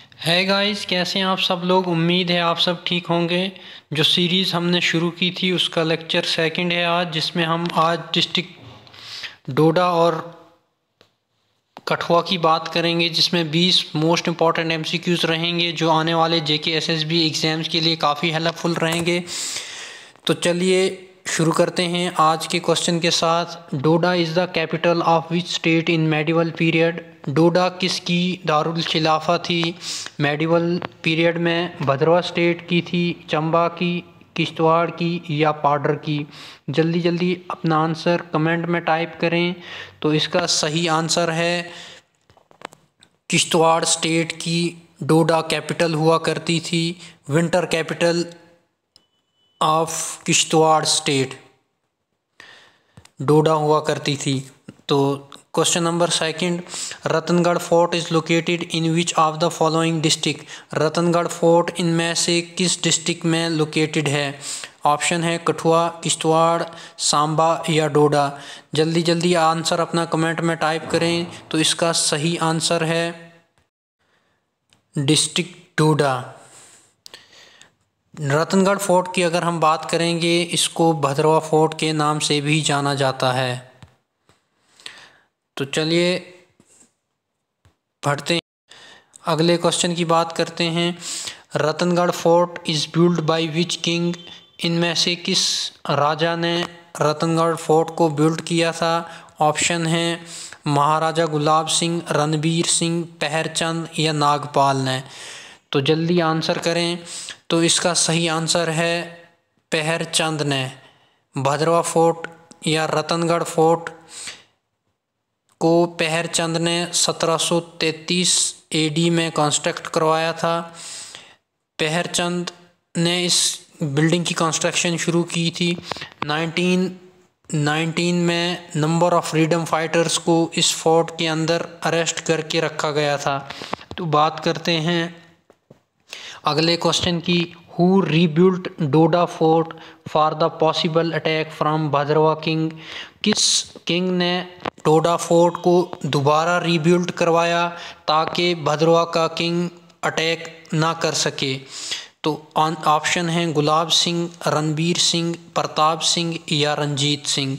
है गाइस, कैसे हैं आप सब लोग। उम्मीद है आप सब ठीक होंगे। जो सीरीज़ हमने शुरू की थी उसका लेक्चर सेकंड है आज, जिसमें हम आज डिस्ट्रिक्ट डोडा और कठुआ की बात करेंगे, जिसमें 20 मोस्ट इंपॉर्टेंट एमसीक्यूज़ रहेंगे जो आने वाले जेके एसएसबी एग्ज़ाम्स के लिए काफ़ी हेल्पफुल रहेंगे। तो चलिए शुरू करते हैं आज के क्वेश्चन के साथ। Doda is the capital of which state in medieval period. Doda किसकी दारुल खिलाफा थी मेडिवल पीरियड में? भद्रवा स्टेट की थी, चंबा की, किश्तवाड़ की या पाडर की? जल्दी जल्दी अपना आंसर कमेंट में टाइप करें। तो इसका सही आंसर है किश्तवाड़ स्टेट की डोडा कैपिटल हुआ करती थी, winter capital of Kishtwar state Doda हुआ करती थी। तो question number second, Ratangarh fort is located in which of the following district. Ratangarh fort इनमें से किस डिस्ट्रिक्ट में लोकेटेड है? ऑप्शन है कठुआ, किश्तवाड़, सांबा या डोडा। जल्दी जल्दी आंसर अपना कमेंट में टाइप करें। तो इसका सही आंसर है डिस्ट्रिक्ट डोडा। रतनगढ़ फोर्ट की अगर हम बात करेंगे, इसको भद्रवा फोर्ट के नाम से भी जाना जाता है। तो चलिए पढ़ते हैं, अगले क्वेश्चन की बात करते हैं। Ratangarh fort is build by which king. इनमें से किस राजा ने रतनगढ़ फोर्ट को बिल्ड किया था? ऑप्शन है महाराजा गुलाब सिंह, रणबीर सिंह, पहरचंद या नागपाल ने। तो जल्दी आंसर करें। तो इसका सही आंसर है पहरचंद ने। भद्रवा फोर्ट या रतनगढ़ फोर्ट को पहरचंद ने 1733 एडी में कंस्ट्रक्ट करवाया था। पहरचंद ने इस बिल्डिंग की कंस्ट्रक्शन शुरू की थी। 1919 में नंबर ऑफ फ्रीडम फाइटर्स को इस फोर्ट के अंदर अरेस्ट करके रखा गया था। तो बात करते हैं अगले क्वेश्चन की। Who rebuilt Doda fort for the possible attack from Bhadarwah king. किस किंग ने डोडा फोर्ट को दोबारा रीबिल्ड करवाया ताकि भद्रवा का किंग अटैक ना कर सके? तो ऑप्शन है गुलाब सिंह, रणबीर सिंह, प्रताप सिंह या रंजीत सिंह।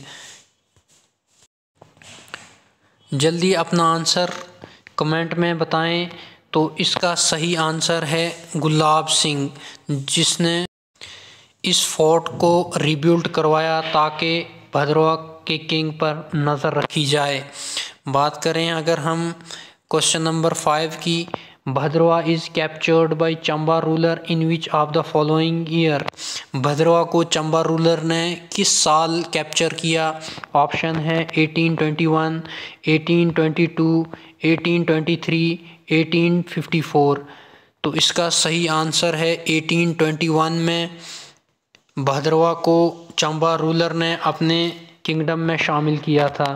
जल्दी अपना आंसर कमेंट में बताएं। तो इसका सही आंसर है गुलाब सिंह, जिसने इस फोर्ट को रीबिल्ड करवाया ताकि भद्रवा के किंग पर नज़र रखी जाए। बात करें अगर हम क्वेश्चन नंबर 5 की। Bhadarwah is captured by Chamba ruler in which of the following year. Bhadarwah को चंबा रूलर ने किस साल कैप्चर किया? ऑप्शन है 1821, 1822, 1823, 1854। तो इसका सही आंसर है 1821 में भद्रवा को चंबा रूलर ने अपने किंगडम में शामिल किया था।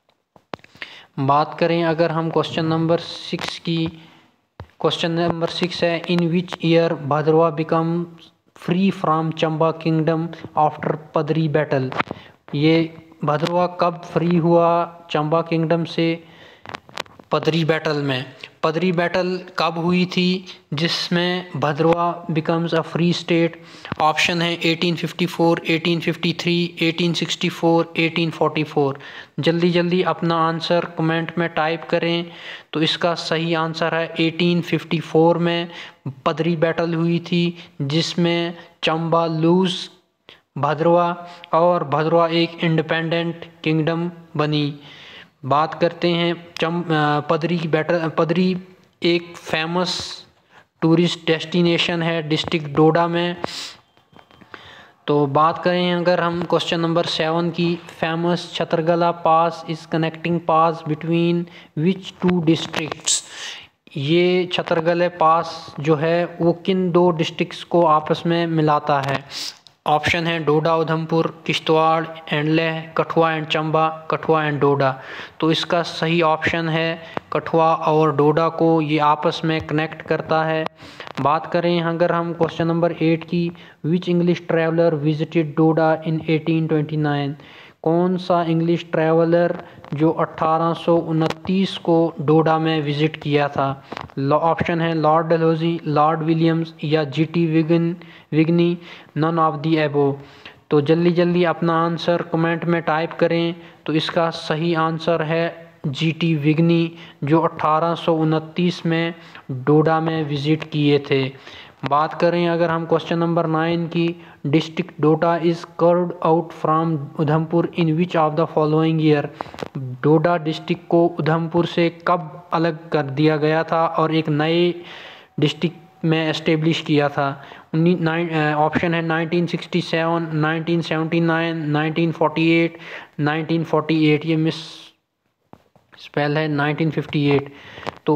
बात करें अगर हम क्वेश्चन नंबर 6 की। क्वेश्चन नंबर 6 है in which year Bhadarwah become free from Chamba kingdom after Padri battle. ये भद्रवा कब फ्री हुआ चंबा किंगडम से? पदरी बैटल में। पदरी बैटल कब हुई थी जिसमें Bhadarwah becomes a free state? Option है 1854, 1853, 1864, 1844। जल्दी जल्दी अपना आंसर कमेंट में टाइप करें। तो इसका सही आंसर है 1854 में पदरी बैटल हुई थी, जिसमें चंबा लूज भद्रवा और भद्रवा एक इंडिपेंडेंट किंगडम बनी। बात करते हैं पदरी की बैटल। पदरी एक फेमस टूरिस्ट डेस्टिनेशन है डिस्ट्रिक्ट डोडा में। तो बात करें अगर हम क्वेश्चन नंबर 7 की। Famous Chattergala pass is connecting pass between which two districts. ये छतरगले पास जो है वो किन दो डिस्ट्रिक्ट्स को आपस में मिलाता है? ऑप्शन है Doda Udhampur, Kishtwar and Leh, Kathua and Chamba, Kathua and Doda. तो इसका सही ऑप्शन है कठुआ और डोडा को ये आपस में कनेक्ट करता है। बात करें अगर हम क्वेश्चन नंबर 8 की। Which English traveller visited Doda in 1829। कौन सा इंग्लिश ट्रैवलर जो 1829 को डोडा में विज़िट किया था? ऑप्शन है लॉर्ड डलहौजी, लॉर्ड विलियम्स या GT Vigne, none of the above. तो जल्दी जल्दी अपना आंसर कमेंट में टाइप करें। तो इसका सही आंसर है जीटी विगनी, जो 1829 में डोडा में विज़िट किए थे। बात करें अगर हम क्वेश्चन नंबर 9 की, district Doda is carved out from Udhampur in which of the following year. Doda district को उधमपुर से कब अलग कर दिया गया था और एक नए डिस्ट्रिक्ट में एस्टेब्लिश किया था। ऑप्शन है 1967, 1979, 1948, 1948। ये मिस स्पेल है 1958। तो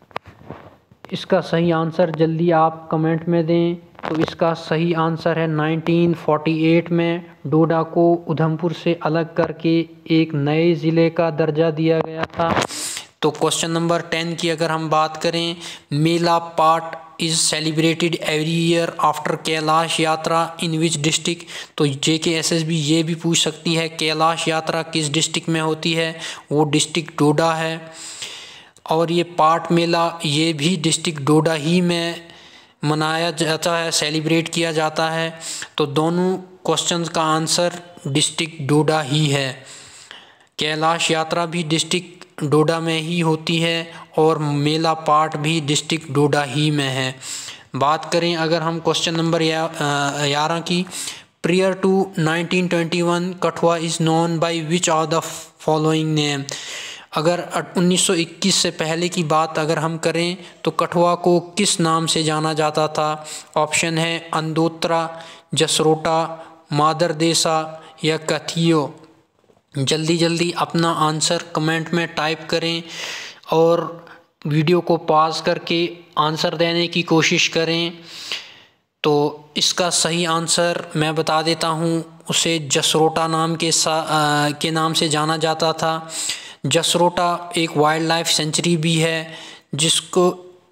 इसका सही आंसर जल्दी आप कमेंट में दें। तो इसका सही आंसर है 1948 में डोडा को उधमपुर से अलग करके एक नए ज़िले का दर्जा दिया गया था। तो क्वेश्चन नंबर 10 की अगर हम बात करें, Mela Pat is celebrated every year after Kailash Yatra in which district. तो JKSSB ये भी पूछ सकती है कैलाश यात्रा किस डिस्ट्रिक्ट में होती है, वो डिस्ट्रिक्ट डोडा है। और ये पाट मेला ये भी डिस्ट्रिक्ट डोडा ही में मनाया जाता है, सेलिब्रेट किया जाता है। तो दोनों क्वेश्चंस का आंसर डिस्ट्रिक्ट डोडा ही है। कैलाश यात्रा भी डिस्ट्रिक्ट डोडा में ही होती है और मेला पाट भी डिस्ट्रिक्ट डोडा ही में है। बात करें अगर हम क्वेश्चन नंबर 11 की, prior to 1921 Kathua is known by which of the following name. अगर 1921 से पहले की बात अगर हम करें तो कठुआ को किस नाम से जाना जाता था। ऑप्शन है अंदोत्रा, जसरोटा, मादर देसा या कथियो। जल्दी जल्दी अपना आंसर कमेंट में टाइप करें और वीडियो को पॉज करके आंसर देने की कोशिश करें। तो इसका सही आंसर मैं बता देता हूँ, उसे जसरोटा नाम के नाम से जाना जाता था। जसरोटा एक वाइल्ड लाइफ सेंचुरी भी है, जिसको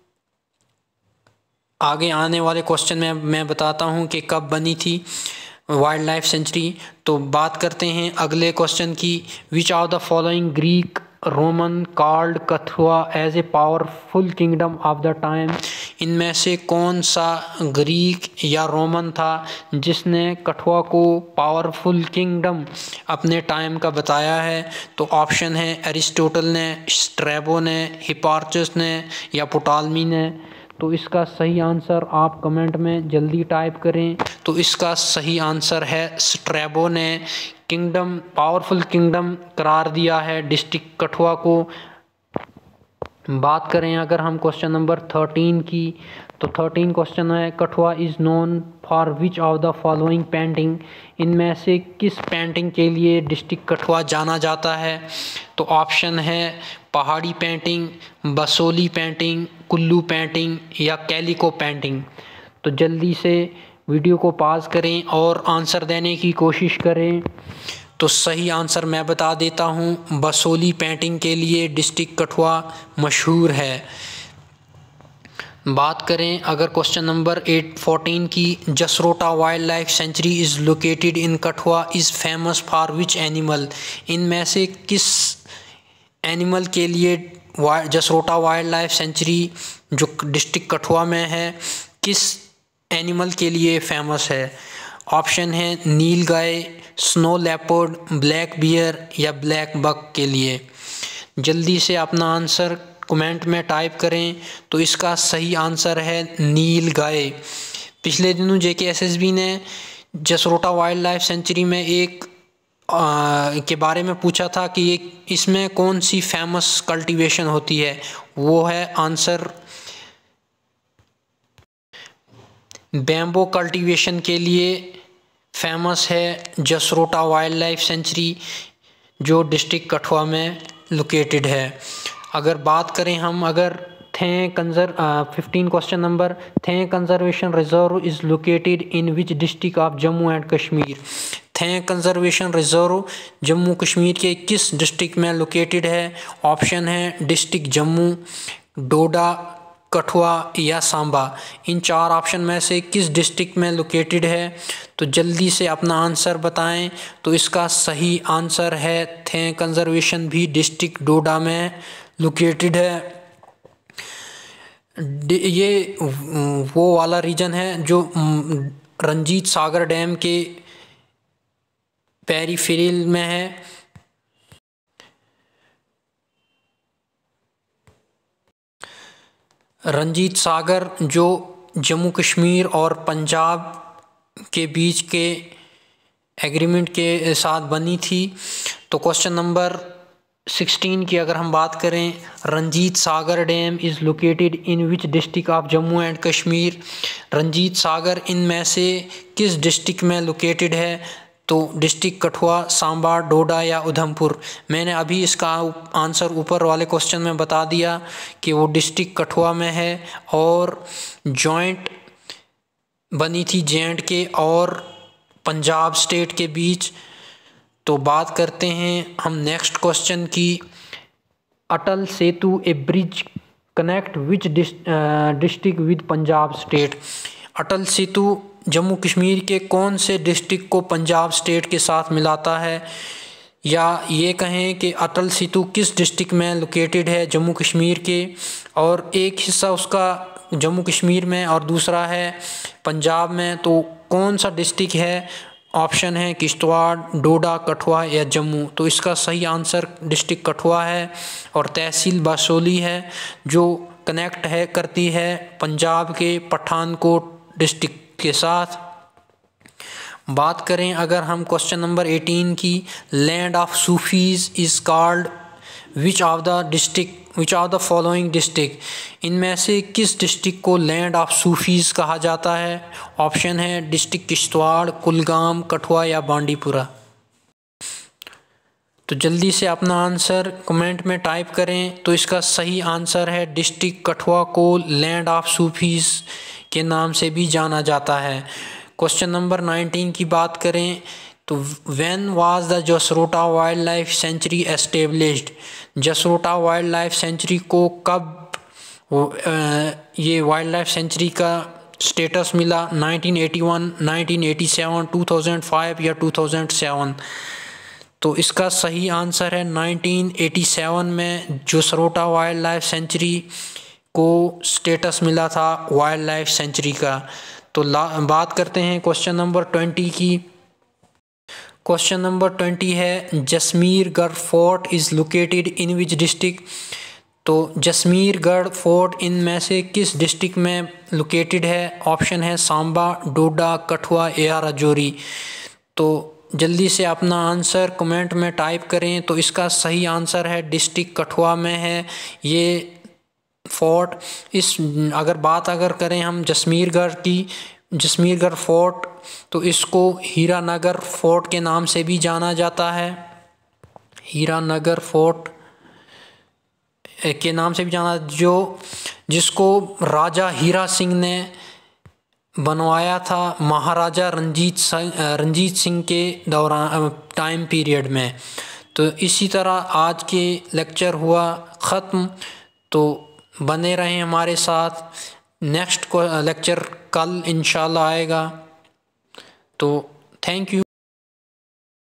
आगे आने वाले क्वेश्चन में मैं बताता हूँ कि कब बनी थी वाइल्ड लाइफ सेंचुरी। तो बात करते हैं अगले क्वेश्चन की, which of the following Greek Roman called Kathua as a powerful kingdom of the time. इनमें से कौन सा ग्रीक या रोमन था जिसने कठुआ को पावरफुल किंगडम अपने टाइम का बताया है। तो ऑप्शन है एरिस्टोटल ने, स्ट्रैबो ने, हिपार्चस ने या पुटालमी ने। तो इसका सही आंसर आप कमेंट में जल्दी टाइप करें। तो इसका सही आंसर है स्ट्रैबो ने किंगडम, पावरफुल किंगडम करार दिया है डिस्ट्रिक्ट कठुआ को। बात करें अगर हम क्वेश्चन नंबर 13 की, तो 13 क्वेश्चन है, Kathua is known for which of the following painting. इनमें से किस पेंटिंग के लिए डिस्ट्रिक्ट कठुआ जाना जाता है। तो ऑप्शन है Pahari painting, Basohli painting, Kullu painting या कैलिको पेंटिंग। तो जल्दी से वीडियो को पॉज करें और आंसर देने की कोशिश करें। तो सही आंसर मैं बता देता हूँ, बसोली पेंटिंग के लिए डिस्ट्रिक्ट कठुआ मशहूर है। बात करें अगर क्वेश्चन नंबर 14 की, Jasrota wild life sanctuary is located in Kathua is famous for which animal. इनमें से किस एनिमल के लिए जसरोटा वाइल्ड लाइफ सेंचुरी जो डिस्ट्रिक्ट कठुआ में है, किस एनिमल के लिए फेमस है। ऑप्शन है nilgai, snow leopard, black bear या ब्लैक बक के लिए। जल्दी से अपना आंसर कमेंट में टाइप करें। तो इसका सही आंसर है नील गाय। पिछले दिनों JKSSB ने जसरोटा वाइल्ड लाइफ सेंचुरी में एक के बारे में पूछा था कि इसमें कौन सी फेमस कल्टीवेशन होती है। वो है आंसर बैम्बो कल्टीवेशन के लिए फेमस है जसरोटा वाइल्ड लाइफ सेंचुरी, जो डिस्ट्रिक्ट कठुआ में लोकेटेड है। अगर बात करें हम अगर 15 question number, the conservation reserve is located in which district of Jammu and Kashmir. The conservation reserve Jammu Kashmir के किस डिस्ट्रिक्ट में लोकेटेड है। ऑप्शन है डिस्ट्रिक्ट जम्मू, डोडा, कठुआ या सांबा। इन चार ऑप्शन में से किस डिस्ट्रिक्ट में लोकेटेड है। तो जल्दी से अपना आंसर बताएं। तो इसका सही आंसर है थे कंजर्वेशन भी डिस्ट्रिक्ट डोडा में लोकेटेड है। ये वो वाला रीजन है जो रंजीत सागर डैम के पेरिफेरल में है। रंजीत सागर जो जम्मू कश्मीर और पंजाब के बीच के एग्रीमेंट के साथ बनी थी। तो क्वेश्चन नंबर 16 की अगर हम बात करें, Ranjit Sagar dam is located in which district of Jammu and Kashmir. Ranjit Sagar इनमें से किस डिस्ट्रिक्ट में लोकेटेड है? तो डिस्ट्रिक्ट कठुआ, सांबा, डोडा या उधमपुर। मैंने अभी इसका आंसर ऊपर वाले क्वेश्चन में बता दिया कि वो डिस्ट्रिक्ट कठुआ में है और जॉइंट बनी थी J&K और पंजाब स्टेट के बीच। तो बात करते हैं हम नेक्स्ट क्वेश्चन की। Atal Setu a bridge connect which district with Punjab state. Atal Setu Jammu Kashmir के कौन से डिस्ट्रिक्ट को पंजाब स्टेट के साथ मिलाता है, या ये कहें कि अटल सेतु किस डिस्ट्रिक्ट में लोकेटेड है जम्मू कश्मीर के, और एक हिस्सा उसका जम्मू कश्मीर में और दूसरा है पंजाब में। तो कौन सा डिस्ट्रिक्ट है? ऑप्शन है किश्तवाड़, डोडा, कठुआ या जम्मू। तो इसका सही आंसर डिस्ट्रिक्ट कठुआ है और तहसील बासोली है जो कनेक्ट है करती है पंजाब के पठानकोट डिस्ट्रिक्ट के साथ। बात करें अगर हम क्वेश्चन नंबर 18 की, land of Sufis is called which of the following district. इनमें से किस डिस्ट्रिक्ट को लैंड ऑफ सूफीज़ कहा जाता है? ऑप्शन है डिस्ट्रिक्ट किश्तवाड़, कुलगाम, कठुआ या बांडीपुरा। तो जल्दी से अपना आंसर कमेंट में टाइप करें। तो इसका सही आंसर है डिस्ट्रिक्ट कठुआ को लैंड ऑफ सूफीज़ के नाम से भी जाना जाता है। क्वेश्चन नंबर 19 की बात करें तो when was the Jasrota wild life sanctuary established. Jasrota wild life sanctuary को कब ये वाइल्ड लाइफ सेंचुरी का स्टेटस मिला? 1981, 1987, 2005 या 2007। तो इसका सही आंसर है 1987 में जसरोटा वाइल्ड लाइफ सेंचुरी को स्टेटस मिला था वाइल्ड लाइफ सेंचुरी का। तो बात करते हैं क्वेश्चन नंबर 20 की। क्वेश्चन नंबर 20 है Jasmergarh fort is located in which district. तो जसमीरगढ़ फोर्ट इनमें से किस डिस्ट्रिक्ट में लोकेटेड है? ऑप्शन है सांबा, डोडा, कठुआ या राजौरी। तो जल्दी से अपना आंसर कमेंट में टाइप करें। तो इसका सही आंसर है डिस्ट्रिक्ट कठुआ में है ये फोर्ट। अगर बात करें हम जसमीरगढ़ की, जसमीरगढ़ फोर्ट, तो इसको हीरानगर फोर्ट के नाम से भी जाना जाता है। हीरानगर फोर्ट के नाम से भी जाना, जिसको राजा हीरा सिंह ने बनवाया था महाराजा रंजीत सिंह के दौरान टाइम पीरियड में। तो इसी तरह आज के लेक्चर हुआ ख़त्म। तो बने रहें हमारे साथ, नेक्स्ट लेक्चर कल इंशाल्लाह आएगा। तो थैंक यू।